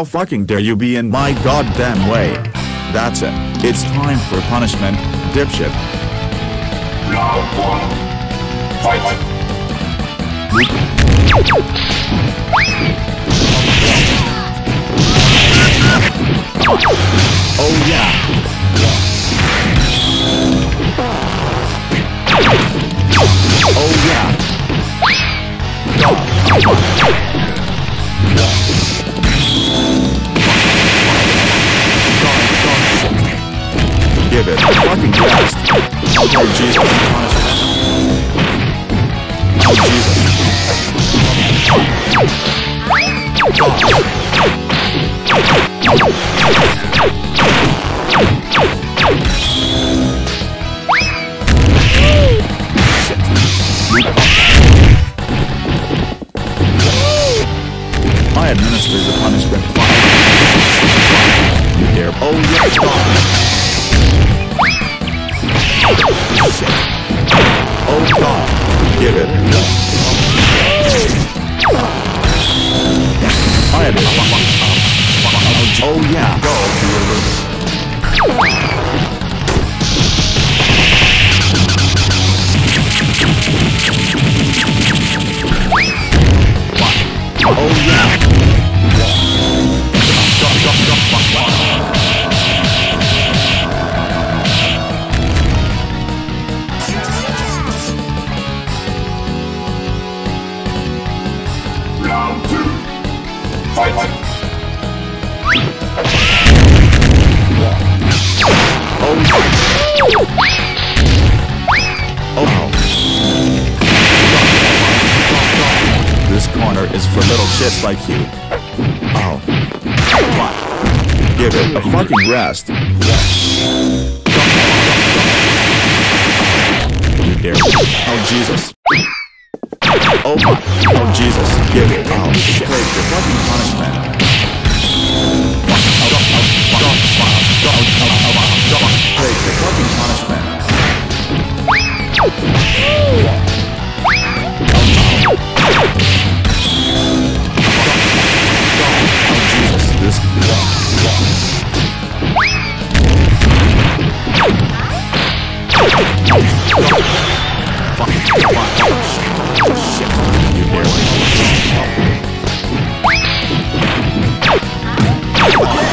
How fucking dare you be in my goddamn way? That's it. It's time for punishment, dipshit. Round 1. Fight! Oh yeah. Oh yeah. Give it a fucking blast. Oh Jesus. Oh Jesus. I administered the punishment. You dare. Oh yes, God. Oh God. Give it. I had. Oh yeah. Go to your room. Oh yeah. Round 2. Fight! Oh. This corner is for little shits like you. Oh. What? Give it a fucking rest. You dare. Oh Jesus. Oh my. Oh Jesus. Give it. Oh shit. Take your fucking punishment. Take your fucking punishment. Shit. You dare.